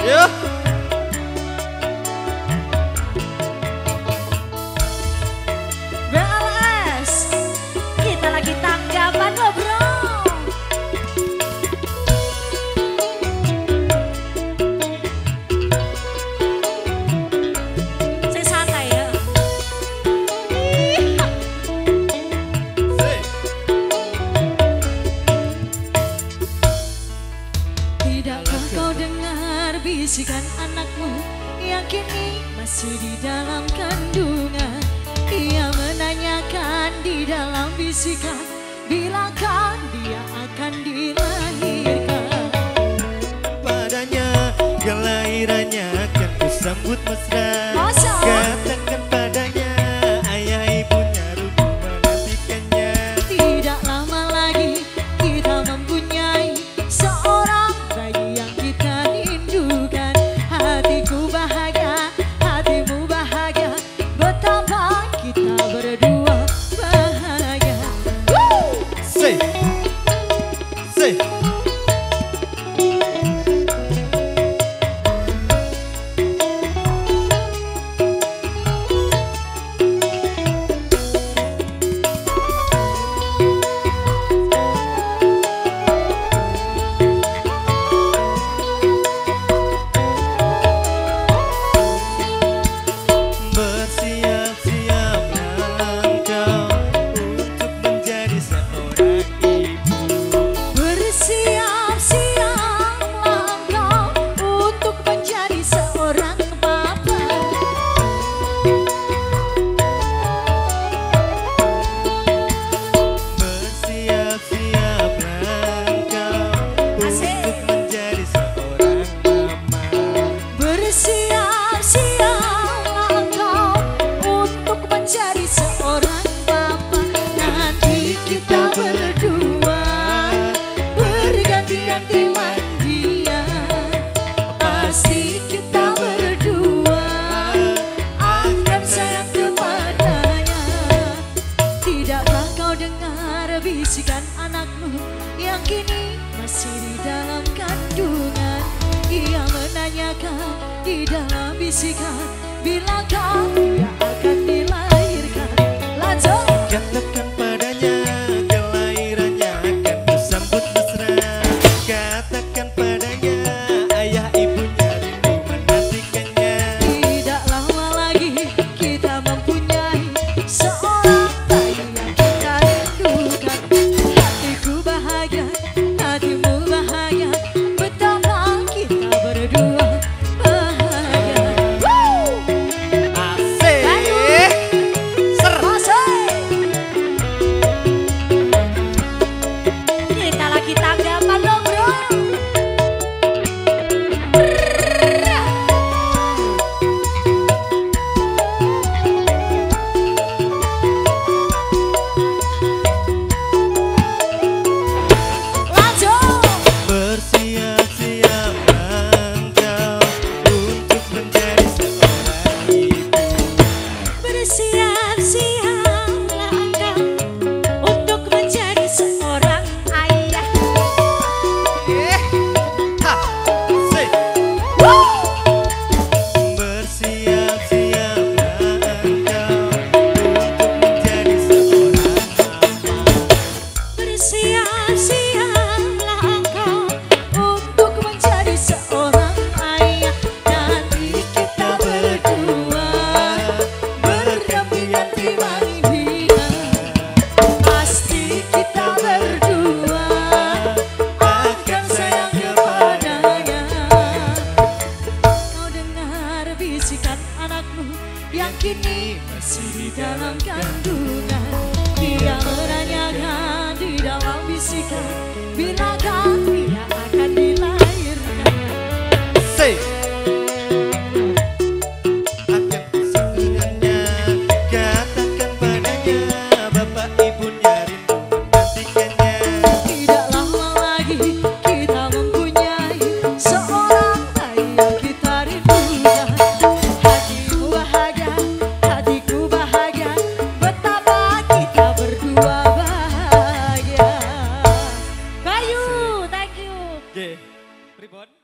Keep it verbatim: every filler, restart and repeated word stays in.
Yuk. B L S, kita lagi tanggapan lo bro. Saya santai ya. Tidakkah kau dengar bisikan anakmu yang kini masih di dalam kandungan? Ia menanyakan di dalam bisikan, bilakah dia akan dilahirkan? Padanya kelahirannya akan kusambut mesra. Masa? Katakan padanya ayah ibunya rugi menantikannya. Tidak lama lagi kita mempunyai seorang bayi yang kita rindukan. Hatiku bahagia, hatimu bahagia, betapa kita berdua bahagia. Woo! Say, say. Bisikan anakmu yang kini masih di dalam kandungan. Ia menanyakan di dalam bisikan, bilakah dia akan dilahirkan? Lanjut. Katakan padanya kelahirannya akan kusambut mesra. Katakan padanya ayah ibunya rindu menantikannya. Tidak lama lagi kita mempunyai seorang bayi yang kita rindukan. Hatiku bahagia, hatimu bahagia, betapa kita berdua bahagia. Woo! Asik. Ser. Asik. Kita lagi tanggapan lo bro. Bersiap-siaplah engkau untuk menjadi seorang ibu. Bersiap-siaplah engkau untuk menjadi seorang ayah. Eh, ha, say. Woo! Bersiap-siaplah engkau untuk menjadi seorang mama. Bersiap-siaplah engkau untuk menjadi seorang ayah. Nanti kita berdua berdampingan timbang dia. Pasti kita berdua akan sayang kepadanya. Kau dengar bisikan anakmu yang kini masih di dalam kandungan. Dia menanyakan di dalam bisikan, bilakah dia akan dilahirkan? Say. Akan kusampaikannya, katakan padanya bapak ibunya rindu menantikannya. Tidak lama lagi kita mempunyai seorang bayi yang kita rindukan. Hatimu bahagia, hatiku bahagia, betapa kita berdua bahagia. Kayu, thank you. Oke, Ribon.